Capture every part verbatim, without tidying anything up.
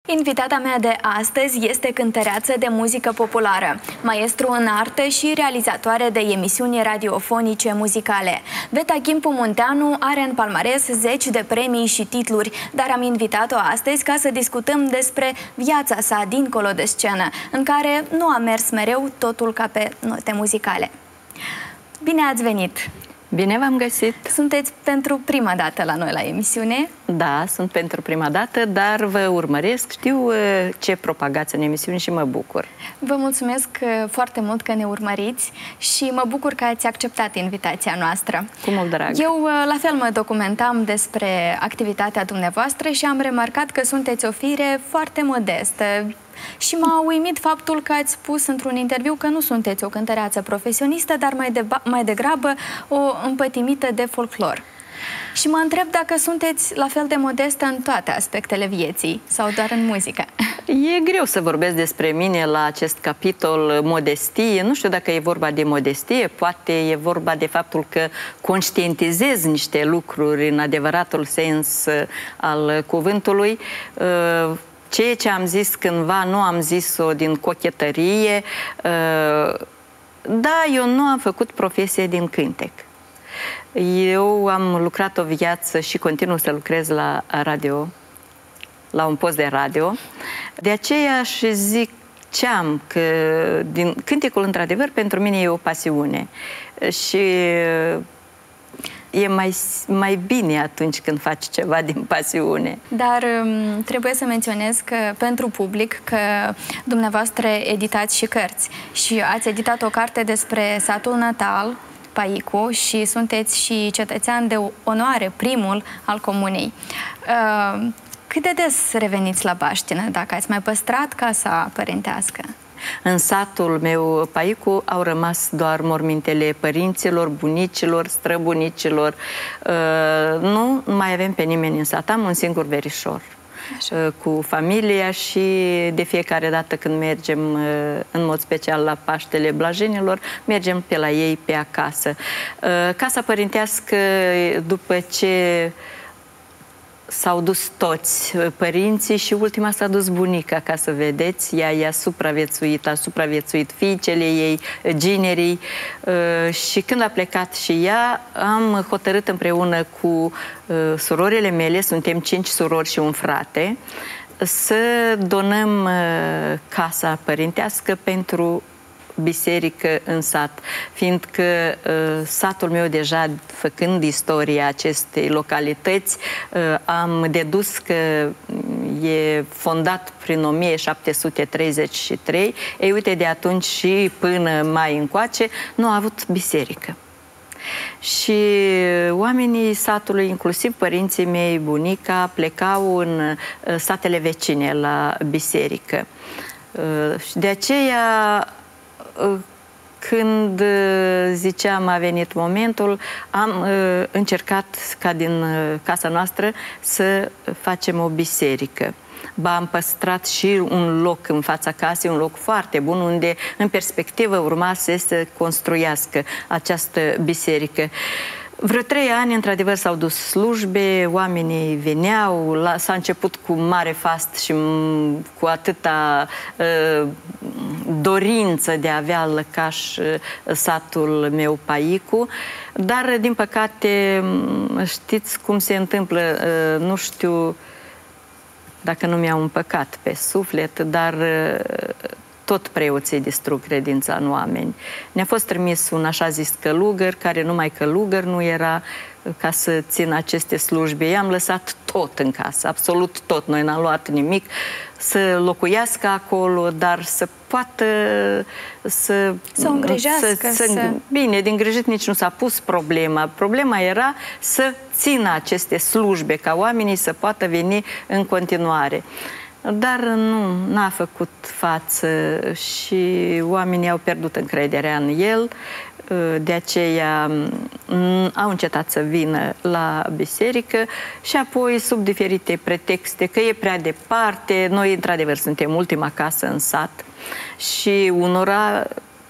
Invitata mea de astăzi este cântăreață de muzică populară, maestru în artă și realizatoare de emisiuni radiofonice muzicale. Veta Chimpu Munteanu are în palmares zeci de premii și titluri, dar am invitat-o astăzi ca să discutăm despre viața sa dincolo de scenă, în care nu a mers mereu totul ca pe note muzicale. Bine ați venit! Bine v-am găsit! Sunteți pentru prima dată la noi la emisiune? Da, sunt pentru prima dată, dar vă urmăresc, știu ce propagați în emisiune și mă bucur. Vă mulțumesc foarte mult că ne urmăriți și mă bucur că ați acceptat invitația noastră. Cu mult drag! Eu la fel mă documentam despre activitatea dumneavoastră și am remarcat că sunteți o fire foarte modestă. Și m-a uimit faptul că ați spus într-un interviu că nu sunteți o cântăreață profesionistă, dar mai, de mai degrabă o împătimită de folclor. Și mă întreb dacă sunteți la fel de modestă în toate aspectele vieții sau doar în muzică. E greu să vorbesc despre mine la acest capitol modestie. Nu știu dacă e vorba de modestie, poate e vorba de faptul că conștientizez niște lucruri în adevăratul sens al cuvântului. Ceea ce am zis cândva, nu am zis-o din cochetărie. Da, eu nu am făcut profesie din cântec. Eu am lucrat o viață și continuu să lucrez la radio, la un post de radio. De aceea și zic ce am, că din cântecul, într-adevăr, pentru mine e o pasiune. Și e mai, mai bine atunci când faci ceva din pasiune. Dar um, trebuie să menționez că pentru public că dumneavoastră editați și cărți. Și ați editat o carte despre satul natal, Paicu, și sunteți și cetățean de onoare, primul al comunei. Uh, cât de des reveniți la Baștină, dacă ați mai păstrat casa părintească? În satul meu, Paicu, au rămas doar mormintele părinților, bunicilor, străbunicilor. Uh, nu mai avem pe nimeni în sat. Am un singur verișor. Așa. Cu familia și de fiecare dată când mergem, uh, în mod special la Paștele Blajenilor, mergem pe la ei pe acasă. Uh, casa părintească, după ce s-au dus toți părinții și ultima s-a dus bunica, ca să vedeți, ea i-a supraviețuit, a supraviețuit fiicele ei, ginerii, și când a plecat și ea, am hotărât împreună cu surorile mele, suntem cinci surori și un frate, să donăm casa părintească pentru biserică în sat, fiindcă uh, satul meu deja, făcând istoria acestei localități, uh, am dedus că e fondat prin o mie șapte sute treizeci și trei. Ei, uite, de atunci și până mai încoace nu a avut biserică. Și oamenii satului, inclusiv părinții mei, bunica, plecau în satele vecine la biserică. Uh, și de aceea, când ziceam a venit momentul, am uh, încercat ca din uh, casa noastră să facem o biserică. Ba, am păstrat și un loc în fața casei, un loc foarte bun, unde în perspectivă urma să se construiască această biserică. Vreo trei ani, într-adevăr, s-au dus slujbe, oamenii veneau, s-a început cu mare fast și cu atâta uh, dorință de a avea lăcaș uh, satul meu Paicu, dar, din păcate, știți cum se întâmplă, uh, nu știu dacă nu mi-au împăcat pe suflet, dar uh, tot preoții distrug credința în oameni. Ne-a fost trimis un așa zis călugăr, care numai călugăr nu era, ca să țină aceste slujbe. I-am lăsat tot în casă, absolut tot. Noi n-am luat nimic, să locuiască acolo, dar să poată să... Să o îngrijească. Să, să... Bine, de îngrijit nici nu s-a pus problema. Problema era să țină aceste slujbe, ca oamenii să poată veni în continuare. Dar nu, n-a făcut față și oamenii au pierdut încrederea în el. De aceea au încetat să vină la biserică și apoi, sub diferite pretexte, că e prea departe, noi într-adevăr suntem ultima casă în sat și unora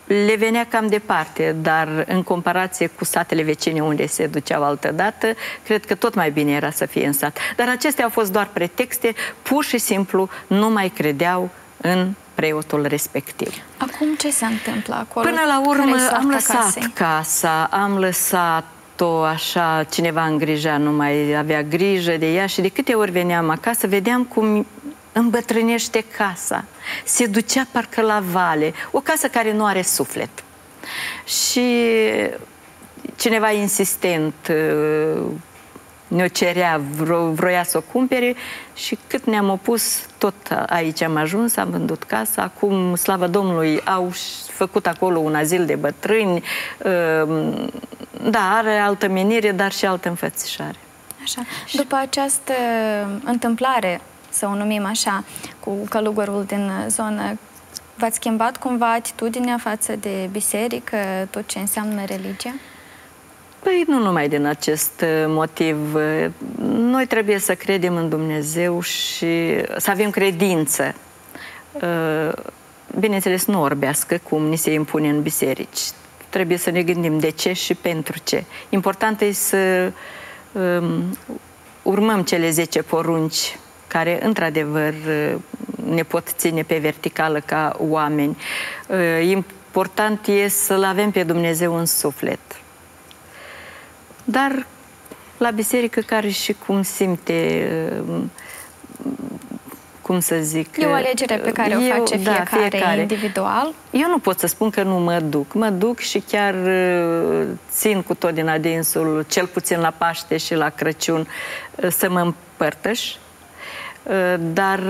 le venea cam departe, dar în comparație cu satele vecine unde se duceau altădată, cred că tot mai bine era să fie în sat. Dar acestea au fost doar pretexte, pur și simplu nu mai credeau în preotul respectiv. Acum ce se întâmplă acolo? Până la urmă am lăsat casei? casa, am lăsat-o așa, cineva îngrija, nu mai avea grijă de ea și de câte ori veneam acasă, vedeam cum îmbătrânește casa. Se ducea parcă la vale, o casă care nu are suflet. Și cineva insistent ne-o cerea, vro, vroia să o cumpere și cât ne-am opus, tot aici am ajuns, am vândut casa. Acum, slavă Domnului, au făcut acolo un azil de bătrâni. Da, are altă menire, dar și altă înfățișare. Așa. După această întâmplare, să o numim așa, cu călugărul din zonă, v-ați schimbat cumva atitudinea față de biserică, tot ce înseamnă religia? Păi nu numai din acest motiv. Noi trebuie să credem în Dumnezeu și să avem credință. Bineînțeles, nu orbească cum ni se impune în biserici. Trebuie să ne gândim de ce și pentru ce. Important e să um, urmăm cele zece porunci care, într-adevăr, ne pot ține pe verticală ca oameni. Important e să-L avem pe Dumnezeu în suflet. Dar la biserică, care și cum simte, cum să zic... E o alegere pe care o face eu, fiecare, da, fiecare individual. Eu nu pot să spun că nu mă duc. Mă duc și chiar țin cu tot din adinsul, cel puțin la Paște și la Crăciun, să mă împărtăș. Dar...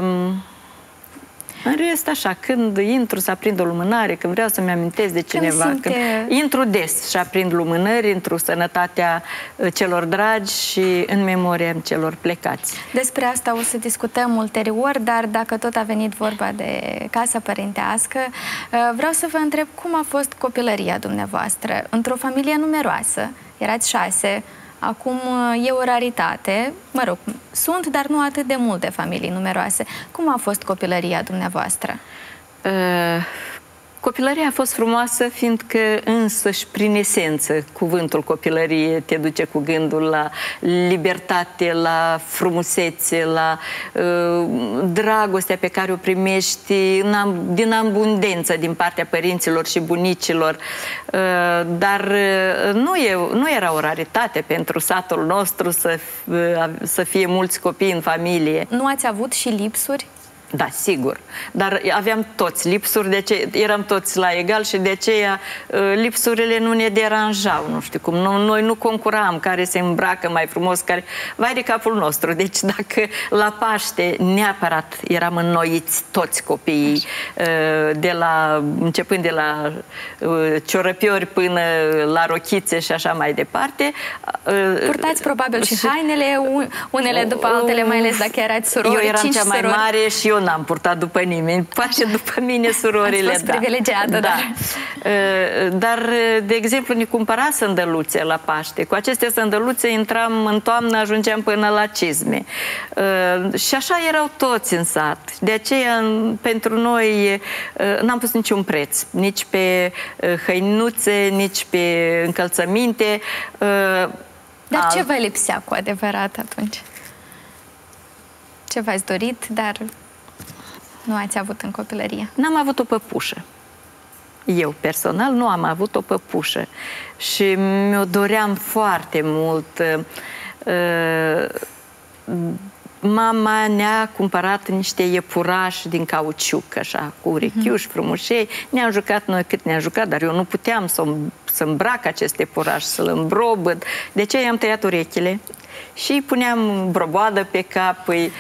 În rest, așa, când intru să aprind o lumânare, când vreau să-mi amintesc de cineva, când, simte... când intru des și aprind lumânări, intru sănătatea celor dragi și în memoria celor plecați. Despre asta o să discutăm ulterior, dar dacă tot a venit vorba de casa părintească, vreau să vă întreb cum a fost copilăria dumneavoastră. Într-o familie numeroasă, erați șase, acum e o raritate, mă rog, sunt, dar nu atât de multe familii numeroase. Cum a fost copilăria dumneavoastră? Uh, copilăria a fost frumoasă, fiindcă însăși, prin esență, cuvântul copilărie te duce cu gândul la libertate, la frumusețe, la uh, dragostea pe care o primești din abundență din partea părinților și bunicilor. Uh, dar uh, nu, e, nu era o raritate pentru satul nostru să, uh, să fie mulți copii în familie. Nu ați avut și lipsuri? Da, sigur. Dar aveam toți lipsuri, de aceea, eram toți la egal și de aceea lipsurile nu ne deranjau, nu știu cum. Noi nu concuram care se îmbracă mai frumos, care... Vai de capul nostru. Deci dacă la Paște neapărat eram înnoiți toți copiii, de la, începând de la ciorăpiori până la rochițe și așa mai departe. Purtați probabil și hainele, unele după altele, mai ales dacă erați surori. Eu eram cea mai surori. mare și eu n-am purtat după nimeni, poate după mine surorile. Ați fost privilegiată, da. Da. Dar, de exemplu, ne cumpăra sândăluțe la Paște. Cu aceste sândăluțe intram în toamnă, ajungeam până la cizme. Și așa erau toți în sat. De aceea, pentru noi, n-am pus niciun preț. Nici pe hăinuțe, nici pe încălțăminte. Dar ce vă lipsea cu adevărat atunci? Ce v-ați dorit, dar nu ați avut în copilărie? N-am avut o păpușă. Eu, personal, nu am avut o păpușă. Și mi-o doream foarte mult. Mama ne-a cumpărat niște iepurași din cauciuc, așa, cu urechiuși, frumușei. Ne-am jucat noi cât ne-am jucat, dar eu nu puteam să, să îmbrac acest iepuraș, să-l îmbrobăd. De aceea i-am tăiat urechile și îi puneam broboadă pe cap. Îi,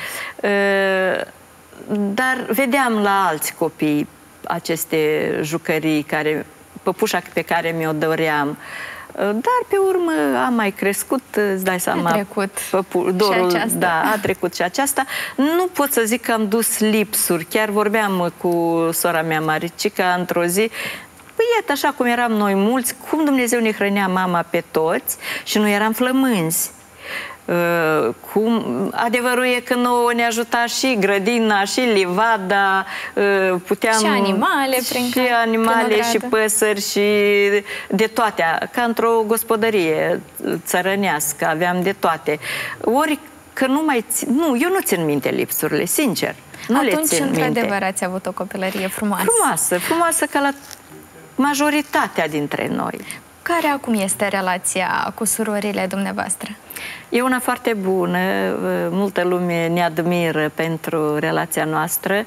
dar vedeam la alți copii aceste jucării, care, păpușa pe care mi-o doream. Dar pe urmă am mai crescut, îți dai seama, a trecut păpu, dorul, și aceasta. Da, a trecut și aceasta. Nu pot să zic că am dus lipsuri. Chiar vorbeam cu sora mea Maricica într-o zi. Păi iată, așa cum eram noi mulți, cum Dumnezeu ne hrănea mama pe toți și noi eram flămânzi. Cum, adevărul e că nouă ne ajuta și grădina, și livada, puteam... Și animale, prin Și animale, și păsări, și de toate. Ca într-o gospodărie țărănească, aveam de toate. Ori că nu mai... Țin, nu, eu nu țin minte lipsurile, sincer. Nu Atunci, le țin într-adevăr, ați avut o copilărie frumoasă. Frumoasă, frumoasă ca la majoritatea dintre noi. Care acum este relația cu surorile dumneavoastră? E una foarte bună, multă lume ne admiră pentru relația noastră.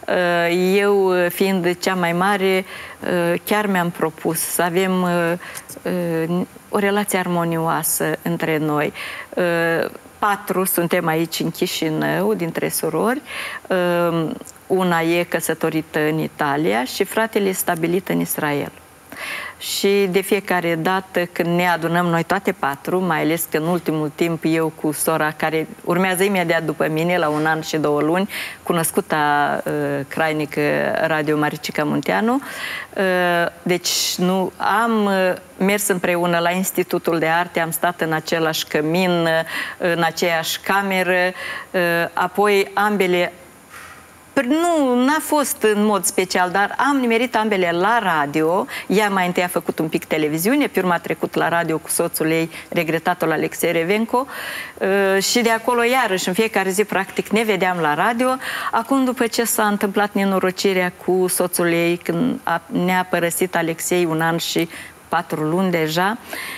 Eu, fiind cea mai mare, chiar mi-am propus să avem o relație armonioasă între noi. Patru suntem aici în Chișinău, dintre surori. Una e căsătorită în Italia și fratele e stabilit în Israel. Și de fiecare dată când ne adunăm noi toate patru, mai ales că în ultimul timp eu cu sora care urmează imediat după mine, la un an și două luni, cunoscuta uh, crainică Radio Maricica Munteanu, uh, deci nu am uh, mers împreună la Institutul de Arte, am stat în același cămin, uh, în aceeași cameră, uh, apoi ambele nu, n-a fost în mod special, dar am nimerit ambele la radio. Ea mai întâi a făcut un pic televiziune, pe urmă a trecut la radio cu soțul ei, regretatul Alexei Revenco, și de acolo iarăși în fiecare zi practic ne vedeam la radio. Acum, după ce s-a întâmplat nenorocirea cu soțul ei, când ne-a părăsit Alexei un an și patru luni deja,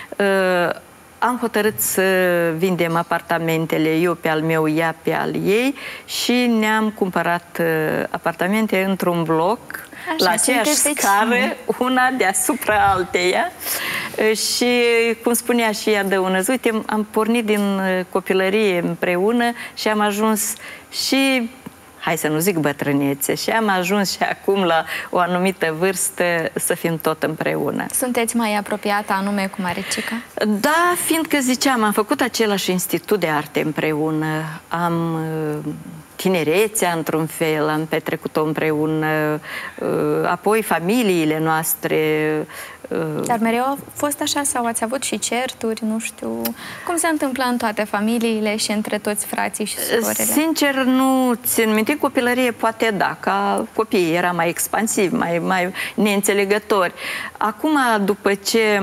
am hotărât să vindem apartamentele, eu pe al meu, ea pe al ei, și ne-am cumpărat apartamente într-un bloc, așa, la aceeași scară, una deasupra alteia. Și, cum spunea și ea Dăunăz, uite, am pornit din copilărie împreună și am ajuns și... hai să nu zic bătrânețe, și am ajuns și acum la o anumită vârstă să fim tot împreună. Sunteți mai apropiată anume cu Maricica? Da, fiindcă ziceam, am făcut același institut de arte împreună, am tinerețea într-un fel, am petrecut-o împreună, apoi familiile noastre. Dar mereu a fost așa sau ați avut și certuri, nu știu, cum se întâmplă în toate familiile și între toți frații și surorile? Sincer, nu țin minte, copilărie poate da, ca copiii era mai expansiv, mai, mai neînțelegători. Acum, după ce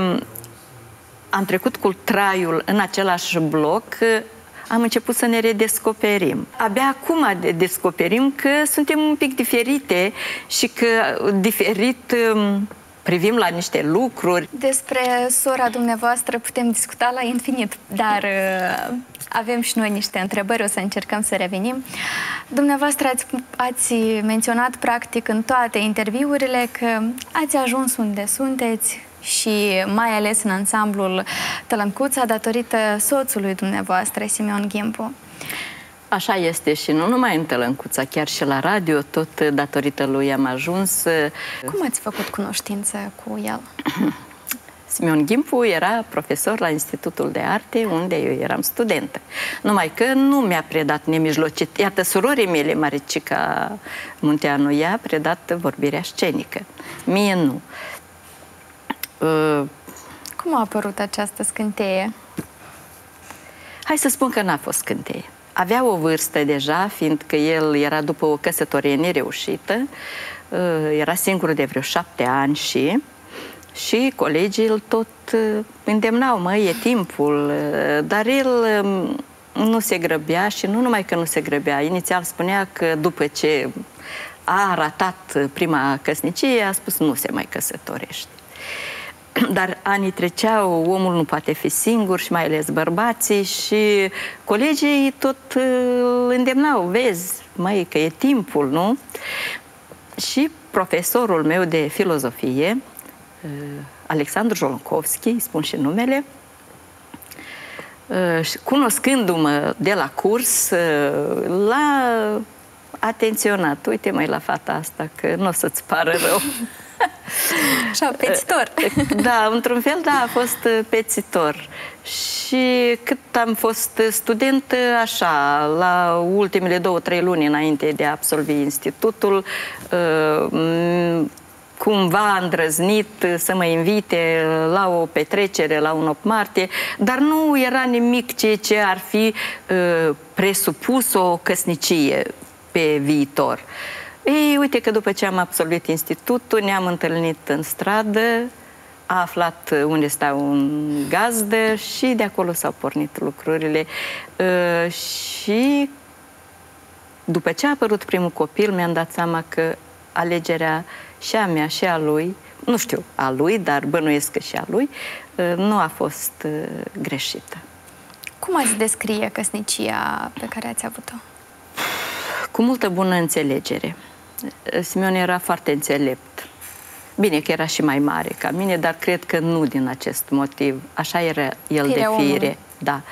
am trecut cu traiul în același bloc, am început să ne redescoperim. Abia acum descoperim că suntem un pic diferite și că diferit privim la niște lucruri. Despre sora dumneavoastră putem discuta la infinit, dar uh, avem și noi niște întrebări, o să încercăm să revenim. Dumneavoastră ați, ați menționat practic în toate interviurile că ați ajuns unde sunteți și mai ales în ansamblul Tălăncuța datorită soțului dumneavoastră, Simeon Ghimpu. Așa este și nu numai în Tălăncuța, chiar și la radio, tot datorită lui am ajuns. Cum ați făcut cunoștință cu el? Simeon Ghimpu era profesor la Institutul de Arte, unde eu eram studentă. Numai că nu mi-a predat nemijlocit. Iată, surorii mele, Maricica Munteanu, i-a predat vorbirea scenică. Mie nu. Cum a apărut această scânteie? Hai să spun că n-a fost scânteie. Avea o vârstă deja, fiindcă el era după o căsătorie nereușită, era singur de vreo șapte ani și, și colegii îl tot îndemnau, mă, e timpul, dar el nu se grăbea și nu numai că nu se grăbea, inițial spunea că după ce a ratat prima căsnicie, a spus nu se mai căsătorește. Dar anii treceau, omul nu poate fi singur și mai ales bărbații și colegii tot îl îndemnau, vezi, măi, că e timpul, nu? Și profesorul meu de filozofie, Alexandru Jolonkovski, îi spun și numele, cunoscându-mă de la curs, l-a atenționat. Uite, măi, la fata asta, că nu o să-ți pară rău. Așa, pețitor. Da, într-un fel, da, a fost pețitor. Și cât am fost student, așa, la ultimele două, trei luni înainte de a absolvi institutul, cumva îndrăznit să mă invite la o petrecere, la un opt martie, dar nu era nimic ceea ce ar fi uh, presupus o căsnicie pe viitor. Ei, uite că după ce am absolvit institutul, ne-am întâlnit în stradă, a aflat unde sta un gazdă și de acolo s-au pornit lucrurile. Uh, și după ce a apărut primul copil, mi-am dat seama că alegerea și a mea și a lui, nu știu a lui, dar bănuiesc că și a lui, nu a fost greșită. Cum ați descrie căsnicia pe care ați avut-o? Cu multă bună înțelegere. Simeon era foarte înțelept. Bine că era și mai mare ca mine, dar cred că nu din acest motiv. Așa era el de fire. Da.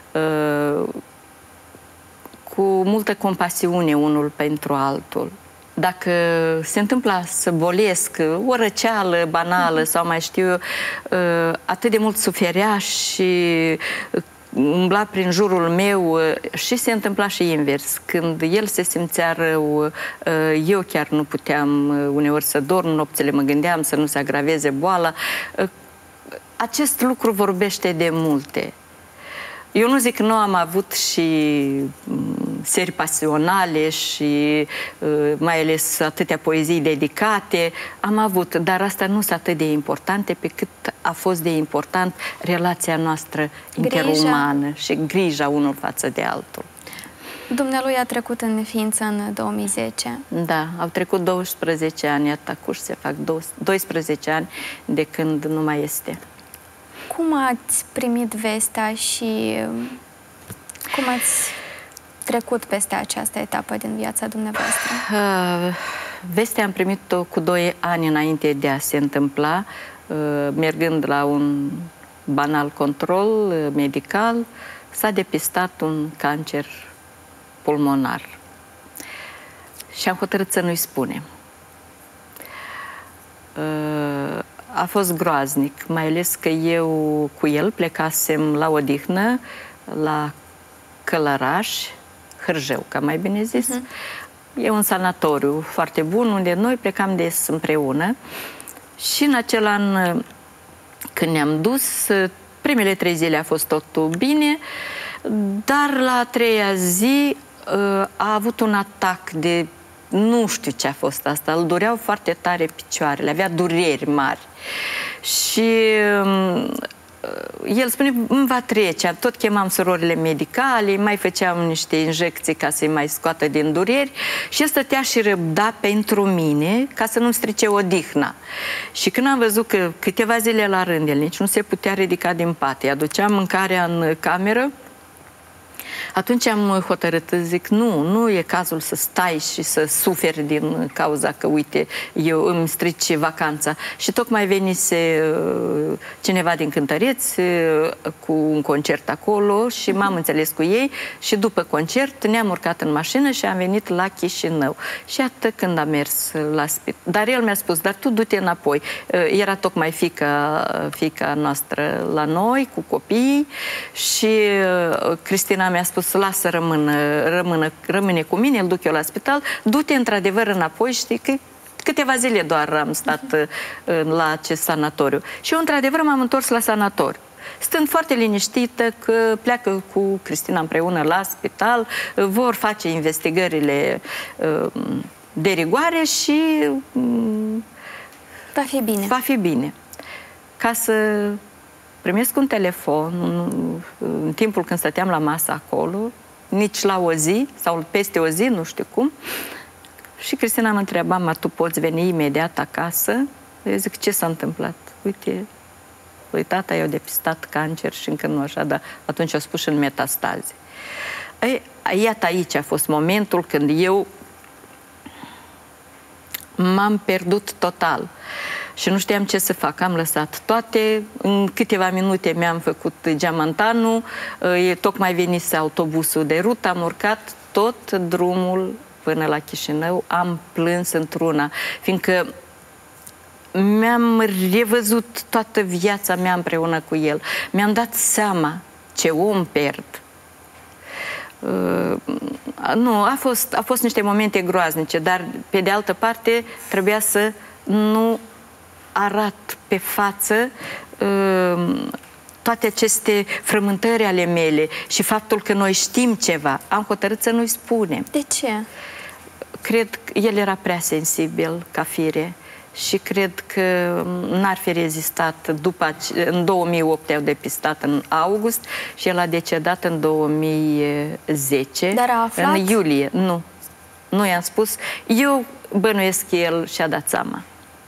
Cu multă compasiune unul pentru altul. Dacă se întâmpla să bolesc, o răceală banală sau mai știu eu, atât de mult suferea și umbla prin jurul meu și se întâmpla și invers. Când el se simțea rău, eu chiar nu puteam uneori să dorm, nopțile mă gândeam să nu se agraveze boala. Acest lucru vorbește de multe. Eu nu zic că nu am avut și seri pasionale și mai ales atâtea poezii dedicate. Am avut, dar asta nu sunt atât de importante pe cât a fost de important relația noastră interumană și grija unul față de altul. Dumnealui a trecut în neființă în două mii zece. Da, au trecut douăsprezece ani, iată, acum se fac doisprezece ani de când nu mai este. Cum ați primit vestea și cum ați trecut peste această etapă din viața dumneavoastră? Uh, vestea am primit-o cu doi ani înainte de a se întâmpla, uh, mergând la un banal control uh, medical, s-a depistat un cancer pulmonar. Și am hotărât să nu-i spunem. Uh, A fost groaznic, mai ales că eu cu el plecasem la odihnă, la Călăraș, Hârjău, ca mai bine zis. Uh-huh. E un sanatoriu foarte bun, unde noi plecam des împreună. Și în acel an, când ne-am dus, primele trei zile a fost totul bine, dar la a treia zi a avut un atac de... Nu știu ce a fost asta, îl dureau foarte tare picioarele, avea dureri mari. Și um, el spune, îmi va trece, tot chemam surorile medicale, mai făceam niște injecții ca să-i mai scoată din dureri și el stătea și răbda pentru mine ca să nu-mi strice odihna. Și când am văzut că câteva zile la rând el nici nu se putea ridica din pat, îi aduceam mâncarea în cameră, atunci am hotărât, zic, nu, nu e cazul să stai și să suferi din cauza că, uite, eu îmi strici vacanța. Și tocmai venise cineva din Cântăreți cu un concert acolo și m-am înțeles cu ei și după concert ne-am urcat în mașină și am venit la Chișinău. Și atât când am mers la spital. Dar el mi-a spus, dar tu du-te înapoi. Era tocmai fiica, fiica noastră la noi, cu copiii și Cristina mi-a spus, lasă rămână, rămână, rămâne cu mine, îl duc eu la spital, du-te într-adevăr înapoi, știi că câteva zile doar am stat uh, la acest sanatoriu. Și eu într-adevăr m-am întors la sanatoriu, stând foarte liniștită că pleacă cu Cristina împreună la spital, uh, vor face investigările uh, de rigoare și uh, va fi bine. Va fi bine. Ca să primesc un telefon în timpul când stăteam la masă acolo, nici la o zi sau peste o zi, nu știu cum. Și Cristina mă întreba, mă, tu poți veni imediat acasă? Eu zic, ce s-a întâmplat? Uite, lui tata i-au depistat cancer și încă nu așa, dar atunci au spus și în metastaze. Ei, iată aici a fost momentul când eu m-am pierdut total. Și nu știam ce să fac. Am lăsat toate. În câteva minute mi-am făcut geamantanul. E, tocmai venise autobusul de rută. Am urcat tot drumul până la Chișinău. Am plâns într-una, fiindcă mi-am revăzut toată viața mea împreună cu el. Mi-am dat seama ce om pierd. Uh, nu, a fost, a fost niște momente groaznice, dar pe de altă parte trebuia să nu arat pe față uh, toate aceste frământări ale mele și faptul că noi știm ceva. Am hotărât să nu-i spunem. De ce? Cred că el era prea sensibil ca fire și cred că n-ar fi rezistat. După, în două mii opt au depistat în august și el a decedat în două mii zece. Dar a aflat? În iulie. Nu. Nu i-am spus. Eu bănuiesc că el și-a dat seama.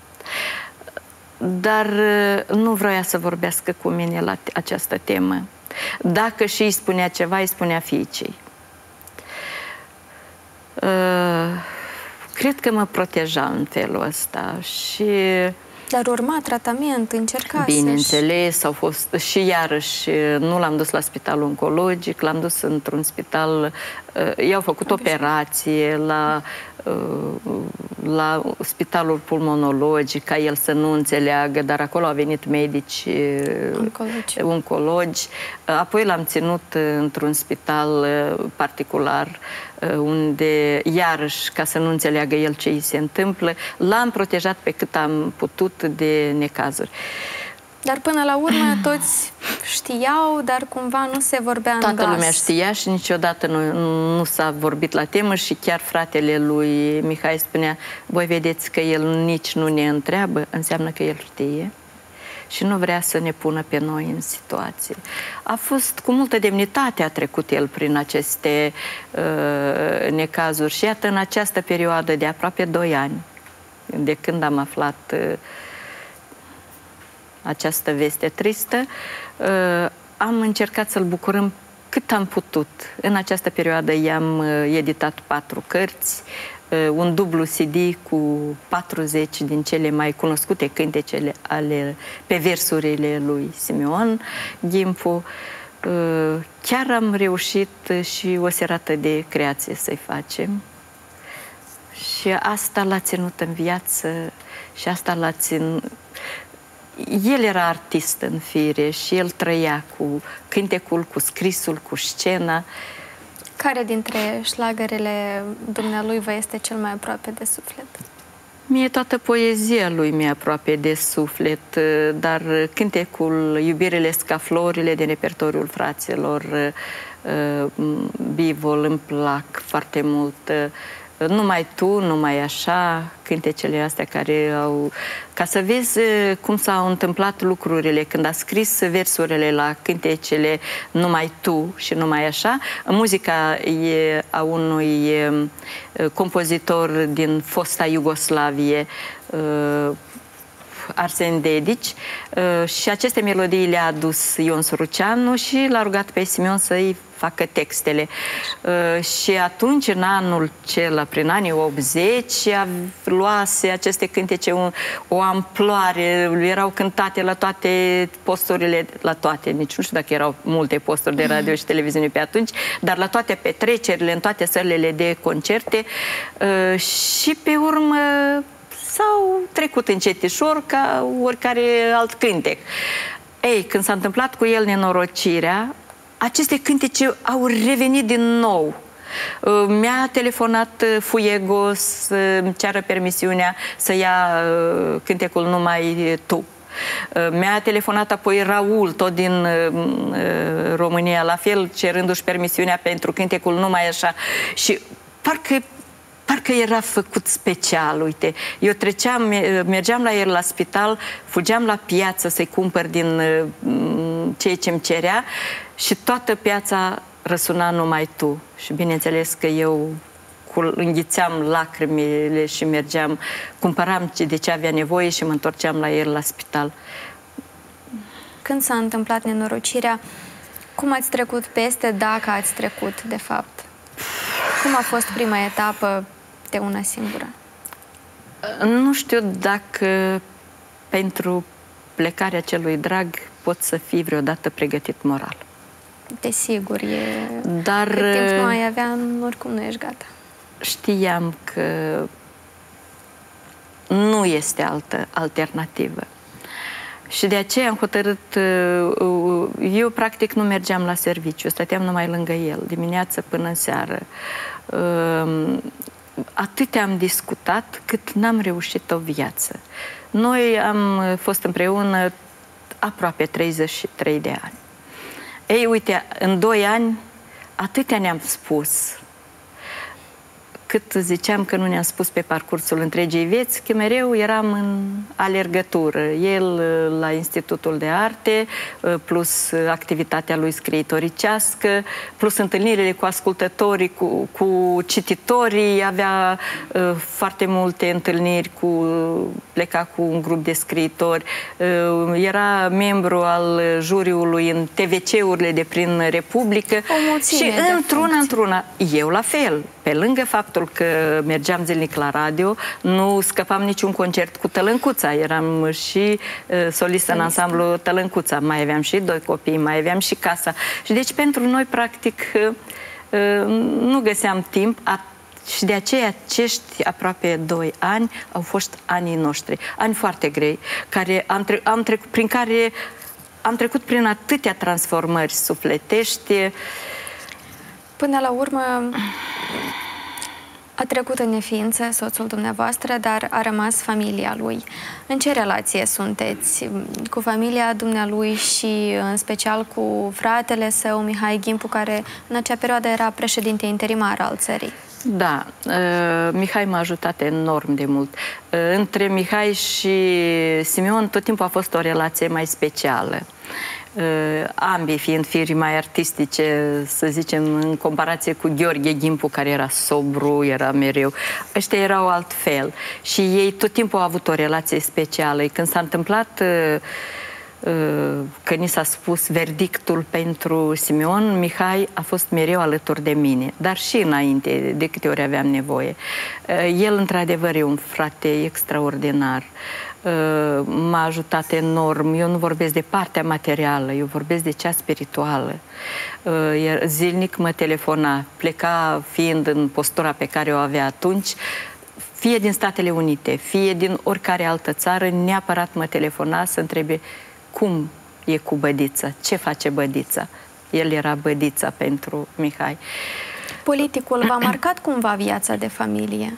Dar nu vroia să vorbească cu mine la această temă. Dacă și îi spunea ceva, îi spunea fiicei. Cred că mă proteja în felul ăsta și... Dar urma tratament, încerca să-și... Bineînțeles, au fost și iarăși, nu l-am dus la spitalul oncologic, l-am dus într-un spital, i-au făcut operație la, la spitalul pulmonologic, ca el să nu înțeleagă, dar acolo au venit medici oncologi. oncologi. Apoi l-am ținut într-un spital particular, unde, iarăși, ca să nu înțeleagă el ce îi se întâmplă, l-am protejat pe cât am putut de necazuri. Dar până la urmă toți știau, dar cumva nu se vorbea în glas. Toată lumea știa și niciodată nu, nu s-a vorbit la temă și chiar fratele lui Mihai spunea: voi vedeți că el nici nu ne întreabă, înseamnă că el știe și nu vrea să ne pună pe noi în situație. A fost cu multă demnitate, a trecut el prin aceste uh, necazuri și iată, în această perioadă de aproape doi ani, de când am aflat uh, această veste tristă, uh, am încercat să-l bucurăm cât am putut. În această perioadă i-am uh, editat patru cărți, un dublu C D cu patruzeci din cele mai cunoscute cântecele ale, pe versurile lui Simeon Gimpu. Chiar am reușit și o serată de creație să-i facem. Și asta l-a ținut în viață și asta l-a ținut... El era artist în fire și el trăia cu cântecul, cu scrisul, cu scena. Care dintre șlagărele dumnealui vă este cel mai aproape de suflet? Mie toată poezia lui mi-e aproape de suflet, dar cântecul Iubirile scaflorile din repertoriul fraților Bivol îmi plac foarte mult. Numai tu, numai așa, cântecele astea care au... Ca să vezi cum s-au întâmplat lucrurile, când a scris versurile la cântecele Numai tu și numai așa, muzica e a unui compozitor din fosta Iugoslavie, Arsen Dedici, și aceste melodii le-a adus Ion Suruceanu și l-a rugat pe Simeon să-i facă textele. Și atunci, în anul acela, prin anii optzeci, luase aceste cântece o, o amploare, erau cântate la toate posturile, la toate, nici nu știu dacă erau multe posturi de radio și televiziune pe atunci, dar la toate petrecerile, în toate sălile de concerte și pe urmă s-au trecut încetișor ca oricare alt cântec. Ei, când s-a întâmplat cu el nenorocirea, aceste cântece au revenit din nou. Mi-a telefonat Fuego să-mi ceară permisiunea să ia cântecul Numai tu. Mi-a telefonat apoi Raul, tot din România, la fel, cerându-și permisiunea pentru cântecul Numai așa. Și parcă Parcă era făcut special, uite. Eu treceam, mergeam la el la spital, fugeam la piață să-i cumpăr din uh, ceea ce îmi cerea și toată piața răsuna Numai tu. Și bineînțeles că eu înghițeam lacrimile și mergeam, cumpăram de ce avea nevoie și mă întorceam la el la spital. Când s-a întâmplat nenorocirea, cum ați trecut peste, dacă ați trecut, de fapt? Cum a fost prima etapă de una singură? Nu știu dacă pentru plecarea celui drag poți să fii vreodată pregătit moral. Desigur, e... Dar cât timp nu ai avea, oricum nu ești gata. Știam că nu este altă alternativă. Și de aceea am hotărât, eu practic nu mergeam la serviciu, stăteam numai lângă el, dimineață până în seară. atât am discutat cât n-am reușit o viață. Noi am fost împreună aproape treizeci și trei de ani. Ei, uite, în doi ani atâtea ne-am spus, cât ziceam că nu ne-am spus pe parcursul întregii vieți, că mereu eram în alergătură. El la Institutul de Arte, plus activitatea lui scriitoricească, plus întâlnirile cu ascultătorii, cu, cu cititorii, avea uh, foarte multe întâlniri, cu, pleca cu un grup de scriitori, uh, era membru al juriului în T V C-urile de prin Republică și într-una, într-una, eu la fel. Pe lângă faptul că mergeam zilnic la radio, nu scăpam niciun concert cu Tălâncuța. Eram și uh, solistă în ansamblu Tălâncuța. Mai aveam și doi copii, mai aveam și casa. Și deci pentru noi, practic, uh, uh, nu găseam timp. Și de aceea acești aproape doi ani au fost anii noștri. Ani foarte grei, care am, tre am trecut, prin care am trecut prin atâtea transformări sufletești. Până la urmă, a trecut în neființă soțul dumneavoastră, dar a rămas familia lui. În ce relație sunteți cu familia dumnealui și în special cu fratele său, Mihai Ghimpu, care în acea perioadă era președinte interimar al țării? Da, uh, Mihai m-a ajutat enorm de mult. Uh, între Mihai și Simeon tot timpul a fost o relație mai specială. Uh, ambii fiind firi mai artistice, să zicem, în comparație cu Gheorghe Ghimpu, care era sobru, era mereu. Ăștia erau altfel și ei tot timpul au avut o relație specială. Când s-a întâmplat uh, uh, că ni s-a spus verdictul pentru Simeon, Mihai a fost mereu alături de mine, dar și înainte, de câte ori aveam nevoie. Uh, el, într-adevăr, e un frate extraordinar. M-a ajutat enorm. Eu nu vorbesc de partea materială, eu vorbesc de cea spirituală. Zilnic mă telefona, pleca fiind în postura pe care o avea atunci, fie din Statele Unite, fie din oricare altă țară, neapărat mă telefona să întrebe cum e cu bădița, ce face bădița. El era bădița pentru Mihai. Politicul v-a marcat cumva viața de familie?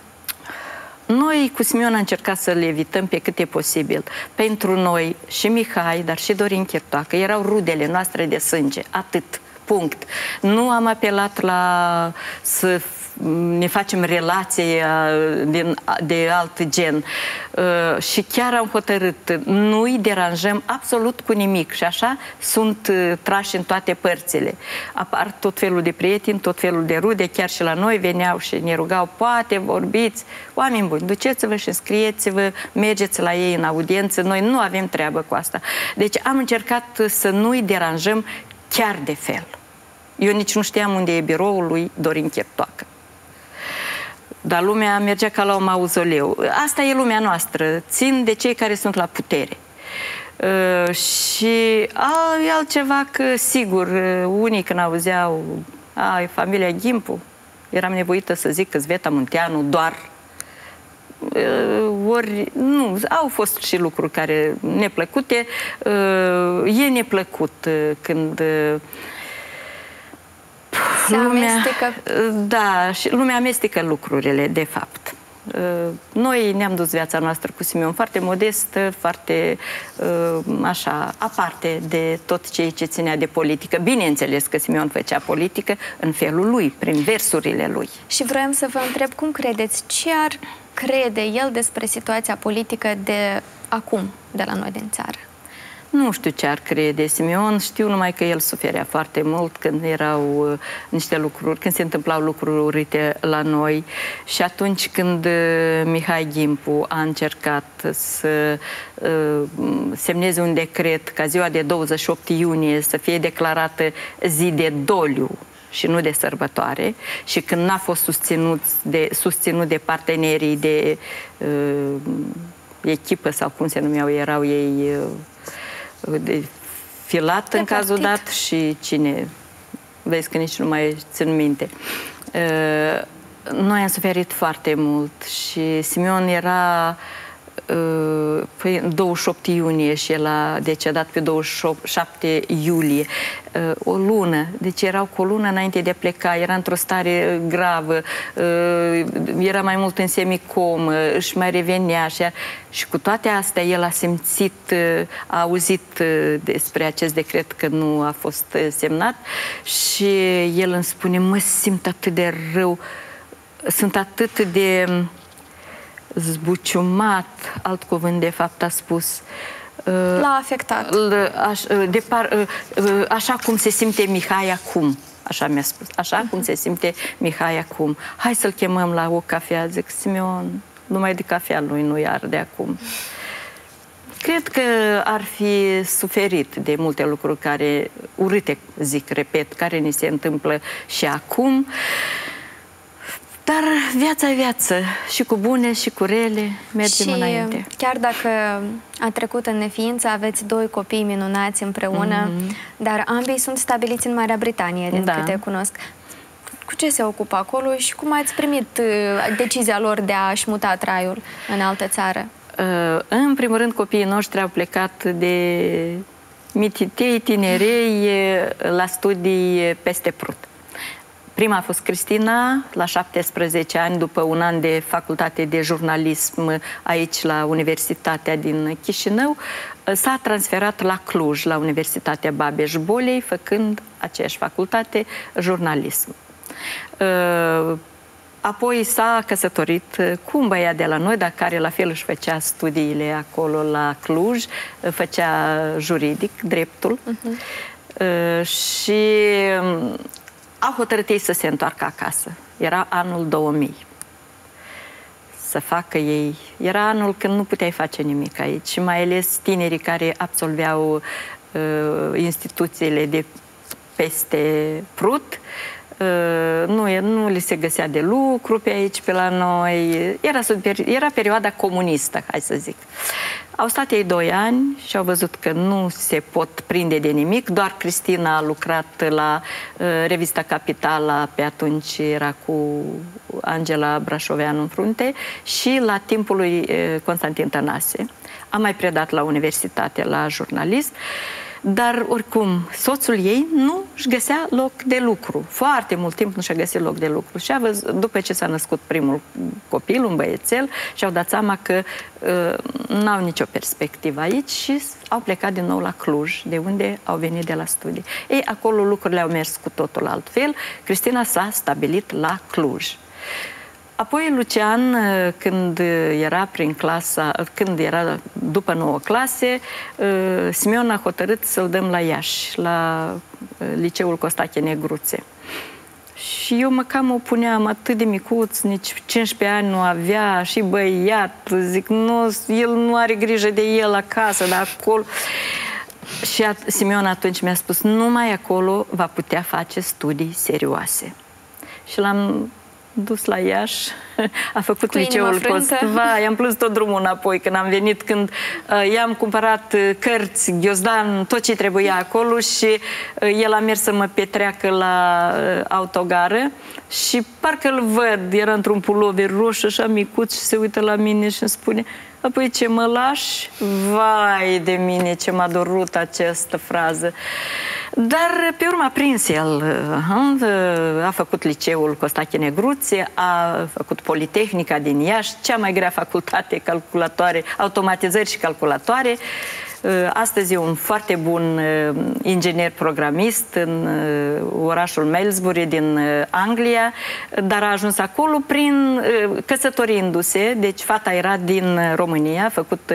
Noi cu Simeon am încercat să le evităm pe cât e posibil. Pentru noi și Mihai, dar și Dorin Chirtoacă, erau rudele noastre de sânge, atât, punct. Nu am apelat la să ne facem relație de, de alt gen. Uh, și chiar am hotărât, nu îi deranjăm absolut cu nimic. Și așa sunt uh, trași în toate părțile. Apar tot felul de prieteni, tot felul de rude, chiar și la noi veneau și ne rugau, poate vorbiți, oameni buni, duceți-vă și înscrieți-vă, mergeți la ei în audiență, noi nu avem treabă cu asta. Deci am încercat să nu îi deranjăm chiar de fel. Eu nici nu știam unde e biroul lui Dorin Chirtoacă. Dar lumea mergea ca la un mauzoleu. Asta e lumea noastră. Țin de cei care sunt la putere. Uh, și a, e altceva că, sigur, unii când auzeau a, familia Ghimpu, eram nevoită să zic că Zveta Munteanu doar. Uh, ori, nu, au fost și lucruri care neplăcute. Uh, e neplăcut uh, când... Uh, Se lumea, amestecă. Da, și lumea amestecă lucrurile, de fapt. Noi ne-am dus viața noastră cu Simeon foarte modestă, foarte așa, aparte de tot ceea ce ținea de politică. Bineînțeles că Simeon făcea politică în felul lui, prin versurile lui. Și vreau să vă întreb, cum credeți, ce ar crede el despre situația politică de acum, de la noi din țară? Nu știu ce ar crede Simeon, știu numai că el suferea foarte mult când erau uh, niște lucruri, când se întâmplau lucruri urâte la noi și atunci când uh, Mihai Ghimpu a încercat să uh, semneze un decret ca ziua de douăzeci și opt iunie să fie declarată zi de doliu și nu de sărbătoare, și când n-a fost susținut de, susținut de partenerii de uh, echipă sau cum se numeau, erau ei... Uh, de Filat de în partid. Cazul dat și cine, vezi că nici nu mai țin minte. Noi am suferit foarte mult și Simeon era Păi, douăzeci și opt iunie și el a decedat pe douăzeci și șapte iulie. O lună, deci erau cu o lună înainte de a pleca, era într-o stare gravă, era mai mult în semicomă, își mai revenea și, și cu toate astea el a simțit, a auzit despre acest decret că nu a fost semnat și el îmi spune, mă simt atât de rău, sunt atât de zbuciumat, alt cuvânt de fapt a spus. L-a afectat. De par, așa cum se simte Mihai acum. Așa mi-a spus. Așa cum se simte Mihai acum. Hai să-l chemăm la o cafea. Zic, Simeon, numai de cafea lui nu iar de acum. Cred că ar fi suferit de multe lucruri care, urâte, zic, repet, care ni se întâmplă și acum. Dar viața e viață, și cu bune și cu rele mergem și înainte. Chiar dacă a trecut în neființă, aveți doi copii minunați împreună, mm-hmm. dar ambii sunt stabiliți în Marea Britanie, din da. câte cunosc. Cu ce se ocupă acolo și cum ați primit decizia lor de a-și muta traiul în altă țară? În primul rând, copiii noștri au plecat de mititei, tinerei, la studii peste Prut. Prima a fost Cristina, la șaptesprezece ani, după un an de facultate de jurnalism aici la Universitatea din Chișinău, s-a transferat la Cluj, la Universitatea Babeș-Bolei, făcând aceeași facultate, jurnalism. Apoi s-a căsătorit cu un băiat de la noi, dar care la fel își făcea studiile acolo la Cluj, făcea juridic, dreptul. Uh-huh. Și a hotărât ei să se întoarcă acasă. Era anul două mii. Să facă ei... Era anul când nu puteai face nimic aici. Și mai ales tinerii care absolveau uh, instituțiile de peste Prut. Uh, nu, nu li se găsea de lucru pe aici, pe la noi. Era, era perioada comunistă, hai să zic. Au stat ei doi ani și au văzut că nu se pot prinde de nimic. Doar Cristina a lucrat la uh, revista Capitala, pe atunci era cu Angela Brașoveanu în frunte, și la timpul lui uh, Constantin Tănase. A mai predat la universitate, la jurnalist. Dar, oricum, soțul ei nu își găsea loc de lucru. Foarte mult timp nu și-a găsit loc de lucru. Și a văzut, după ce s-a născut primul copil, un băiețel, și-au dat seama că uh, n-au nicio perspectivă aici și au plecat din nou la Cluj, de unde au venit de la studii. Ei, acolo lucrurile au mers cu totul altfel. Cristina s-a stabilit la Cluj. Apoi Lucian, când era prin clasa, când era după nouă clase, Simeon a hotărât să-l dăm la Iași, la liceul Costache Negruțe. Și eu mă cam opuneam, atât de micuț, nici cincisprezece ani nu avea, și băiat, zic, nu, el nu are grijă de el acasă, dar acolo... Și Simeon atunci mi-a spus, numai acolo va putea face studii serioase. Și l-am dus la Iași, a făcut cu liceul Costva, i-am plâns tot drumul înapoi când am venit, când uh, i-am cumpărat cărți, ghiozdan, tot ce trebuia acolo și uh, el a mers să mă petreacă la uh, autogară și parcă îl văd, era într-un pulover roșu, așa micuț, și se uită la mine și îmi spune, apoi ce mă lași? Vai de mine, ce m-a dorut această frază. Dar pe urmă a prins el, a făcut liceul Costache Negruțe, a făcut Politehnica din Iași, cea mai grea facultate, calculatoare, automatizări și calculatoare. Astăzi e un foarte bun inginer programist în orașul Malmesbury din Anglia, dar a ajuns acolo prin căsătorindu-se, deci fata era din România, a făcut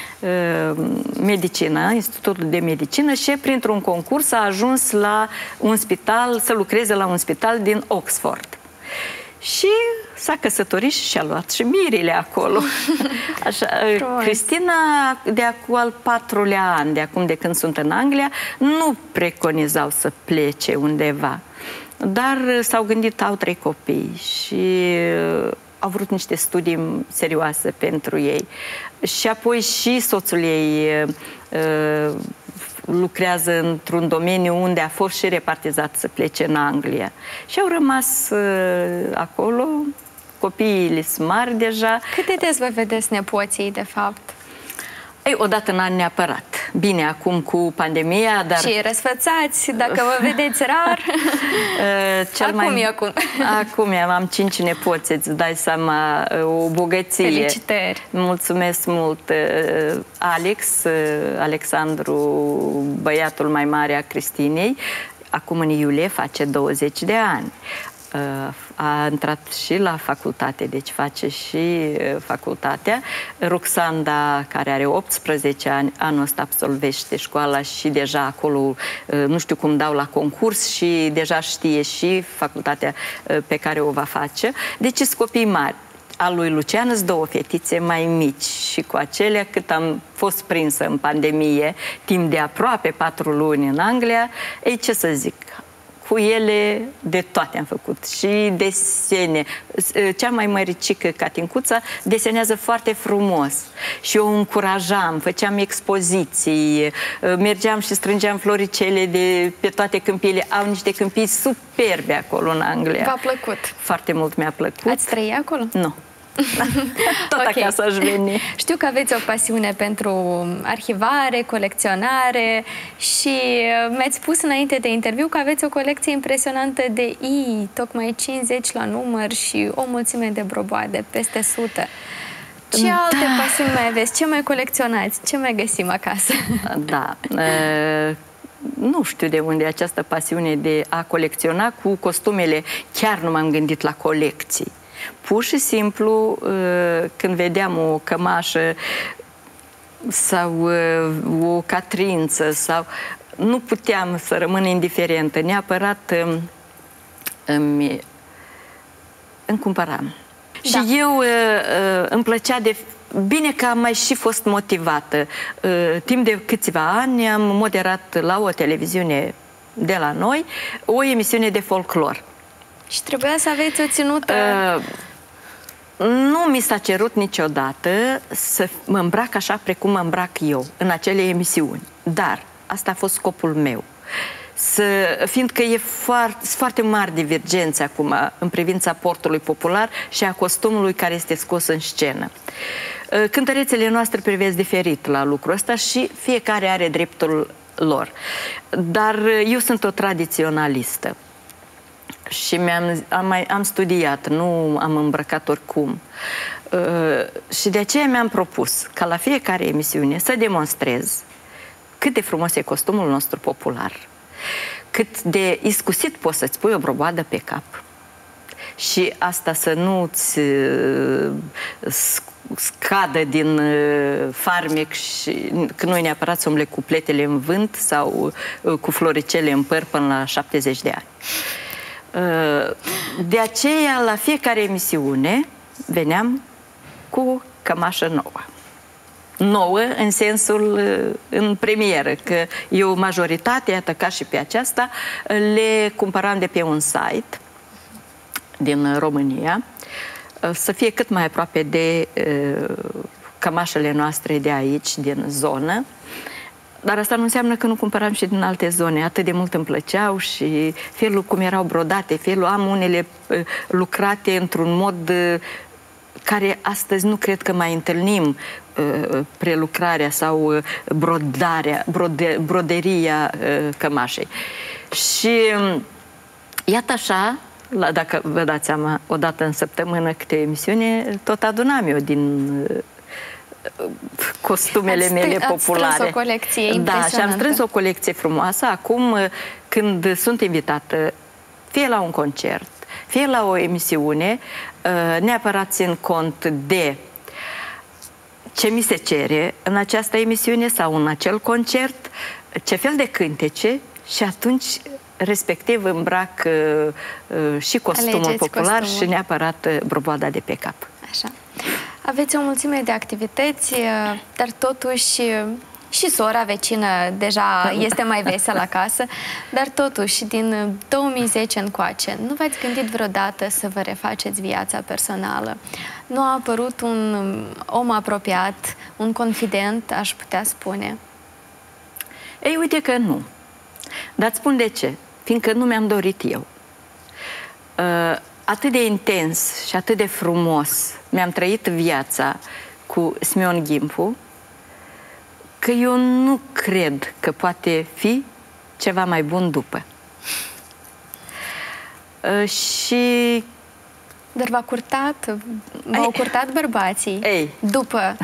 medicină, Institutul de Medicină, și printr-un concurs a ajuns la un spital, să lucreze la un spital din Oxford. Și s-a căsătorit și și-a luat și mirile acolo. Așa, Cristina, de acum al patrulea an, de acum de când sunt în Anglia, nu preconizau să plece undeva. Dar s-au gândit, au trei copii și au vrut niște studii serioase pentru ei. Și apoi și soțul ei uh, lucrează într-un domeniu unde a fost și repartizat să plece în Anglia. Și au rămas uh, acolo, copiii sunt mari deja. Cât de des vă vedeți nepoții, de fapt? Ei, odată în an neapărat. Bine, acum cu pandemia, dar... Și răsfățați, dacă vă vedeți rar. Cel acum mai... e acum. Acum am cinci nepoți, îți dai seama, o bogăție. Felicitări! Mulțumesc mult! Alex, Alexandru, băiatul mai mare a Cristinei, acum în iulie face douăzeci de ani. A intrat și la facultate, deci face și facultatea. Ruxanda, care are optsprezece ani, anul ăsta absolvește școala și deja acolo, nu știu cum dau la concurs și deja știe și facultatea pe care o va face. Deci sunt copii mari. Al lui Lucian sunt două fetițe mai mici și cu acelea, cât am fost prinsă în pandemie, timp de aproape patru luni în Anglia, ei, ce să zic, cu ele de toate am făcut. Și desene. Cea mai măricică, Catincuța, desenează foarte frumos. Și eu o încurajam, făceam expoziții, mergeam și strângeam floricele de pe toate câmpiile. Au niște câmpii superbe acolo în Anglia. V-a plăcut? Foarte mult mi-a plăcut. Ați trăi acolo? Nu. Tot okay. Acasă aș veni. Știu că aveți o pasiune pentru arhivare, colecționare și mi-ați spus înainte de interviu că aveți o colecție impresionantă de I, tocmai cincizeci la număr și o mulțime de broboade, peste sută. Ce da. alte pasiuni mai aveți? Ce mai colecționați? Ce mai găsim acasă? Da. Uh... Nu știu de unde această pasiune de a colecționa cu costumele. Chiar nu m-am gândit la colecții. Pur și simplu, când vedeam o cămașă sau o catrință, sau nu puteam să rămân indiferentă. Neapărat îmi, îmi cumpăram. Da. Și eu îmi plăcea de... Bine că am mai și fost motivată. Timp de câțiva ani am moderat la o televiziune de la noi o emisiune de folclor. Și trebuia să aveți o ținută... Uh, nu mi s-a cerut niciodată să mă îmbrac așa precum mă îmbrac eu în acele emisiuni. Dar asta a fost scopul meu. Să, fiindcă e foarte, foarte mari divergențe acum în privința portului popular și a costumului care este scos în scenă. Cântărețele noastre privesc diferit la lucrul ăsta și fiecare are dreptul lor. Dar eu sunt o tradiționalistă. Și mi-am, am, mai, am studiat, nu am îmbrăcat oricum. Uh, și de aceea mi-am propus ca la fiecare emisiune să demonstrez cât de frumos e costumul nostru popular, cât de iscusit poți să-ți pui o broboadă pe cap. Și asta să nu-ți uh, scadă din uh, farmec și că nu-i neapărat să umble cu pletele în vânt sau uh, cu floricele în păr până la șaptezeci de ani. De aceea, la fiecare emisiune, veneam cu cămașă nouă. Nouă în sensul, în premieră, că eu majoritatea, iată ca și pe aceasta, le cumpăram de pe un site din România, să fie cât mai aproape de cămașele noastre de aici, din zonă. Dar asta nu înseamnă că nu cumpăram și din alte zone. Atât de mult îmi plăceau și felul cum erau brodate, felul, am unele uh, lucrate într-un mod uh, care astăzi nu cred că mai întâlnim, uh, prelucrarea sau uh, brodarea, brode, broderia uh, cămașei. Și um, iată așa, la, dacă vă dați seama, o dată în săptămână câte emisiune, tot adunam eu din... Uh, costumele ați mele populare. Ați strâns o colecție impresionantă. Da, și am strâns o colecție frumoasă. Acum, când sunt invitată, fie la un concert, fie la o emisiune, neapărat țin cont de ce mi se cere în această emisiune sau în acel concert, ce fel de cântece și atunci respectiv îmbrac și costumul Alegeți popular costumul. Și neapărat broboada de pe cap. Așa. Aveți o mulțime de activități, dar totuși și sora vecină deja este mai veselă acasă, dar totuși din două mii zece încoace, nu v-ați gândit vreodată să vă refaceți viața personală? Nu a apărut un om apropiat, un confident, aș putea spune? Ei, uite că nu. Dar îți spun de ce. Fiindcă nu mi-am dorit eu. atât de intens și atât de frumos mi-am trăit viața cu Simeon Gimpu, că eu nu cred că poate fi ceva mai bun după. Uh, și... Dar v-a curtat, v-au curtat bărbații Ei. după?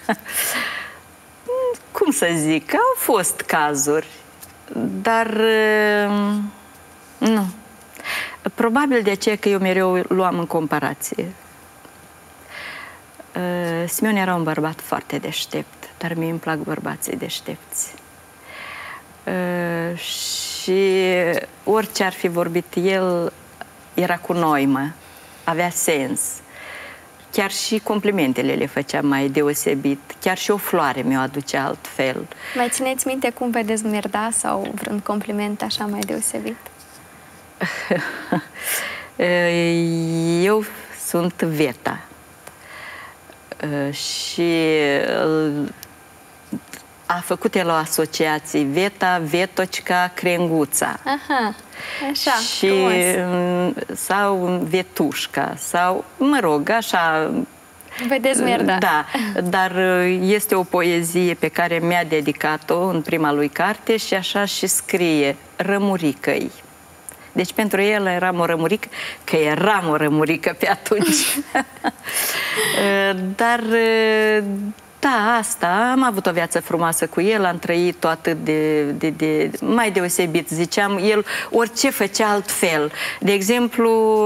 Cum să zic, au fost cazuri, dar uh, nu. Probabil de aceea că eu mereu luam în comparație. Uh, Simeon era un bărbat foarte deștept, dar mie îmi plac bărbații deștepți. Uh, și orice ar fi vorbit el, era cu noimă, avea sens. Chiar și complimentele le făcea mai deosebit, chiar și o floare mi-o aducea altfel. Mai țineți minte cum vă dezmerda sau vreun compliment așa mai deosebit? Eu sunt Veta și a făcut el o asociație, Veta, Vetocica, Crenguța. Aha, așa, și, frumos. sau Vetușca, sau, mă rog, așa... Vă dezmerda. Da, dar este o poezie pe care mi-a dedicat-o în prima lui carte și așa și scrie, Rămurică-i. Deci pentru el eram o rămurică, că eram o rămurică pe atunci. Dar, da, asta, am avut o viață frumoasă cu el, am trăit-o atât de, de, de, mai deosebit, ziceam, el orice făcea altfel. De exemplu,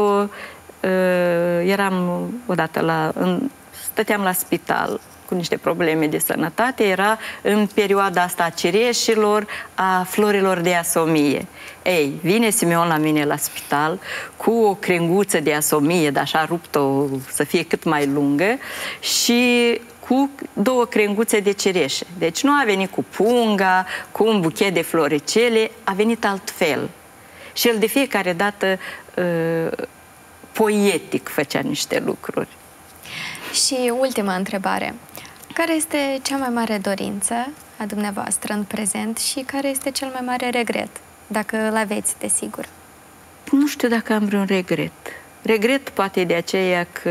eram odată la, în, stăteam la spital cu niște probleme de sănătate, era în perioada asta a cireșilor, a florilor de asomie. Ei, vine Simeon la mine la spital cu o crenguță de asomie, dar așa rupt-o să fie cât mai lungă și cu două crenguțe de cireșe. Deci nu a venit cu punga, cu un buchet de floricele, a venit altfel. Și el de fiecare dată uh, poetic făcea niște lucruri. Și ultima întrebare. Care este cea mai mare dorință a dumneavoastră în prezent și care este cel mai mare regret, dacă îl aveți, desigur? Nu știu dacă am vreun regret. Regret poate de aceea că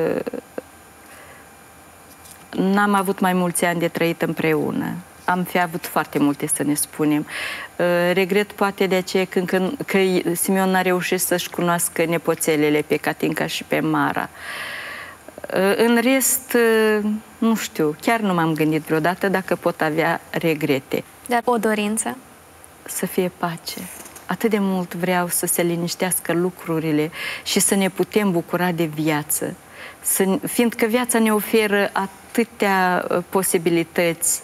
n-am avut mai mulți ani de trăit împreună. Am fi avut foarte multe să ne spunem. Regret poate de aceea că, că, că Simeon n-a reușit să-și cunoască nepoțelele pe Catinca și pe Mara. În rest, nu știu, chiar nu m-am gândit vreodată dacă pot avea regrete. Dar o dorință? Să fie pace. Atât de mult vreau să se liniștească lucrurile și să ne putem bucura de viață. Să, fiindcă viața ne oferă atâtea posibilități,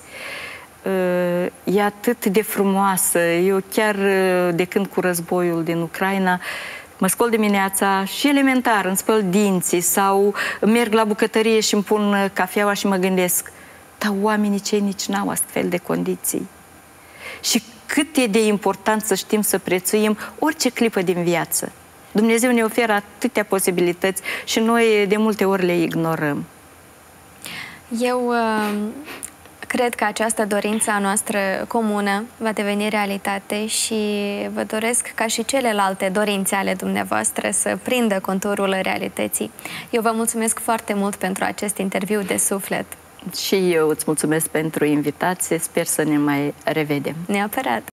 e atât de frumoasă. Eu chiar de când cu războiul din Ucraina mă scol dimineața și elementar, îmi spăl dinții sau merg la bucătărie și îmi pun cafeaua și mă gândesc, dar oamenii cei nici n-au astfel de condiții. Și cât e de important să știm să prețuim orice clipă din viață. Dumnezeu ne oferă atâtea posibilități și noi de multe ori le ignorăm. Eu uh, cred că această dorință a noastră comună va deveni realitate și vă doresc ca și celelalte dorințe ale dumneavoastră să prindă conturul realității. Eu vă mulțumesc foarte mult pentru acest interviu de suflet. Și eu îți mulțumesc pentru invitație, sper să ne mai revedem. Neapărat!